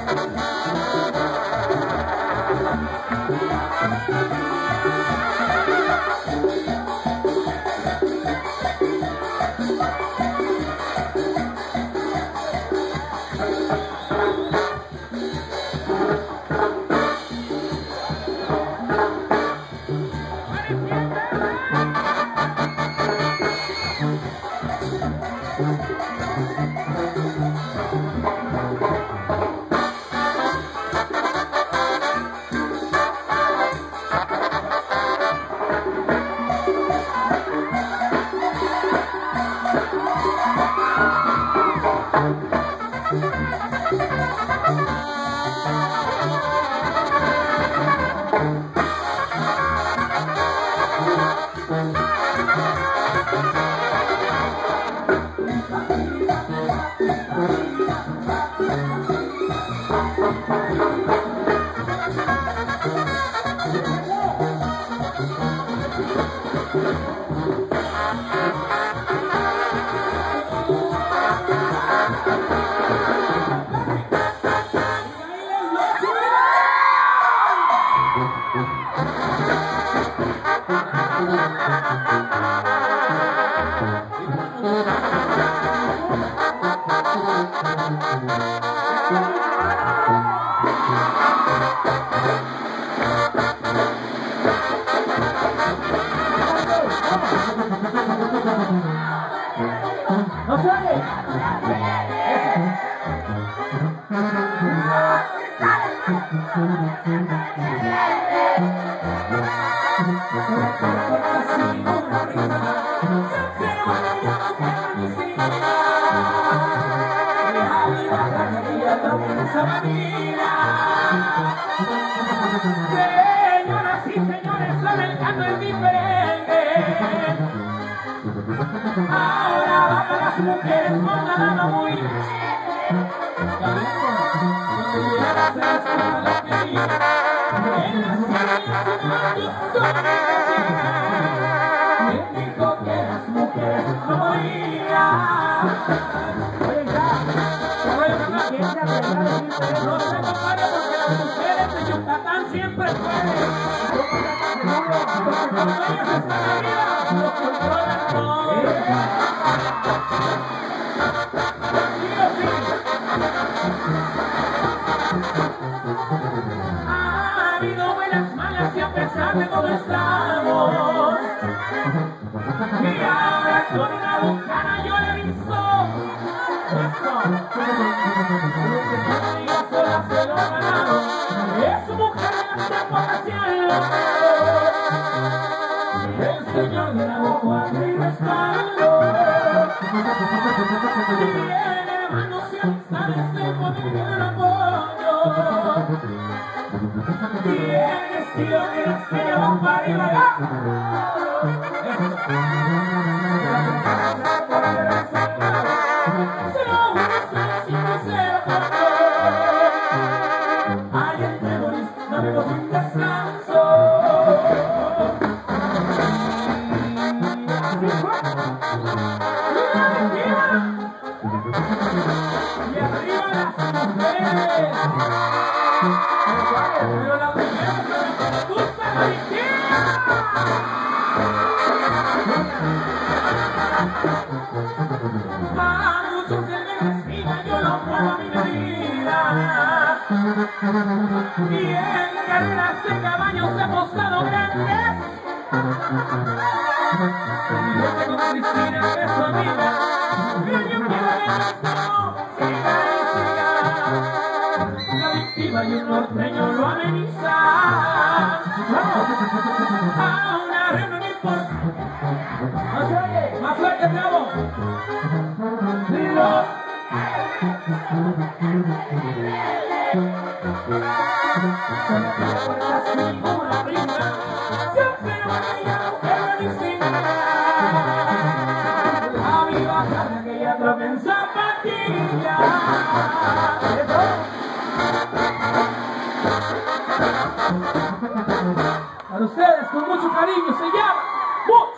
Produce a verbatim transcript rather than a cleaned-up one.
Señoras y señores, flamencando el diferente. Ahora van las mujeres con la mano muy bien. Me dijo que las mujeres no morían. Oye, ya, te voy a cantar que ella te va a decir, no se compare porque las mujeres de Yucatán siempre pueden. Porque cuando ellas están arriba, los controlan todo. Ha habido buenas, malas y a pesar de todo estamos. Y ahora con una bucana yo le he visto. Amigas solas se lo ganaron. Es su mujer en las temporaciones. El señor de la boca y respaldo. Tiene hermanos y amistades de poder apoyo. Tiene estilo que las que llevan para arriba. Y en carreras de caballos he apostado grandes. Yo tengo Cristina en peso amiga, pero yo quiero demasiado, siga y siga. La víctima y un norteño lo ameniza. A una reunión importante. No se oye, más fuerte, bravo. Dilo. Una prima, siempre vaya, pero distinta. La viva carne que ella troca en zapatilla. Para ustedes, con mucho cariño, se llama